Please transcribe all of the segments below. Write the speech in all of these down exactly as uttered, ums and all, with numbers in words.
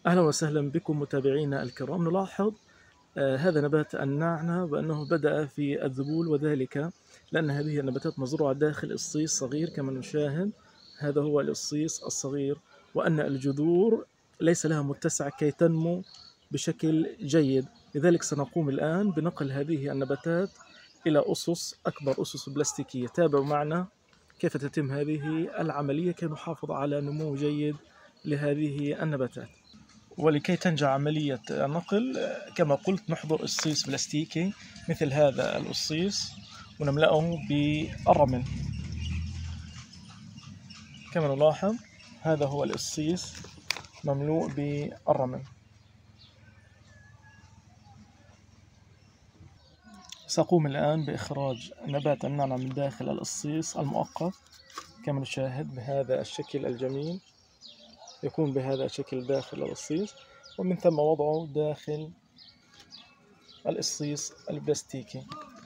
أهلا وسهلا بكم متابعينا الكرام. نلاحظ آه، هذا نبات النعنع بأنه بدأ في الذبول، وذلك لأن هذه النباتات مزروعة داخل إصيص صغير كما نشاهد. هذا هو الإصيص الصغير، وأن الجذور ليس لها متسع كي تنمو بشكل جيد. لذلك سنقوم الآن بنقل هذه النباتات إلى أسس أكبر، أسس بلاستيكية. تابعوا معنا كيف تتم هذه العملية كي نحافظ على نمو جيد لهذه النباتات. ولكي تنجح عملية النقل كما قلت نحضر إصيص بلاستيكي مثل هذا الإصيص ونملأه بالرمل. كما نلاحظ هذا هو الإصيص مملوء بالرمل. سأقوم الآن بإخراج نبات النعنع من داخل الإصيص المؤقت كما نشاهد بهذا الشكل الجميل. يكون بهذا الشكل داخل الإصيص، ومن ثم وضعه داخل الإصيص البلاستيكي.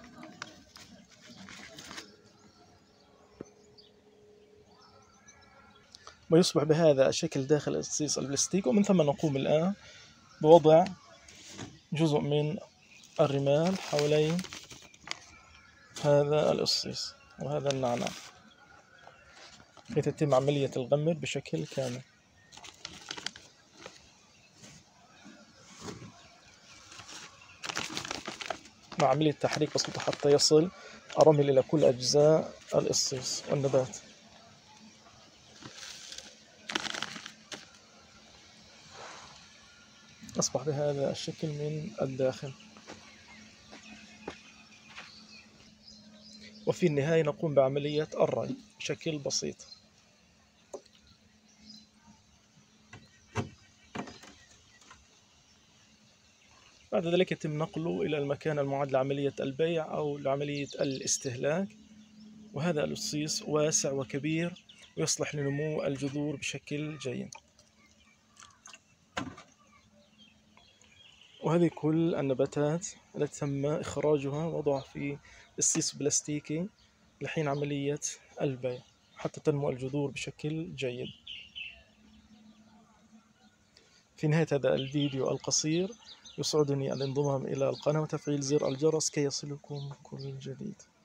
ويصبح بهذا الشكل داخل الإصيص البلاستيكي، ومن ثم نقوم الآن بوضع جزء من الرمال حوالين هذا الإصيص وهذا النعناع لتتم عملية الغمر بشكل كامل. مع عملية تحريك بسيطة حتى يصل الرمل إلى كل أجزاء الإصيص والنبات. أصبح بهذا الشكل من الداخل. وفي النهاية نقوم بعملية الري بشكل بسيط. بعد ذلك يتم نقله إلى المكان المعد لعملية البيع أو لعملية الاستهلاك. وهذا الإصيص واسع وكبير ويصلح لنمو الجذور بشكل جيد. وهذه كل النباتات التي تم إخراجها وضعها في إصيص بلاستيكي لحين عملية البيع حتى تنمو الجذور بشكل جيد. في نهاية هذا الفيديو القصير يسعدني الانضمام إلى القناة وتفعيل زر الجرس كي يصلكم كل جديد.